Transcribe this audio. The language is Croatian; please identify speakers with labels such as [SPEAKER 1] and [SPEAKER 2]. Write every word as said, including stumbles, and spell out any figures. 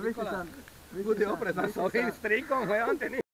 [SPEAKER 1] Nikola,
[SPEAKER 2] Budi oprezan s ovim strikom, evo on te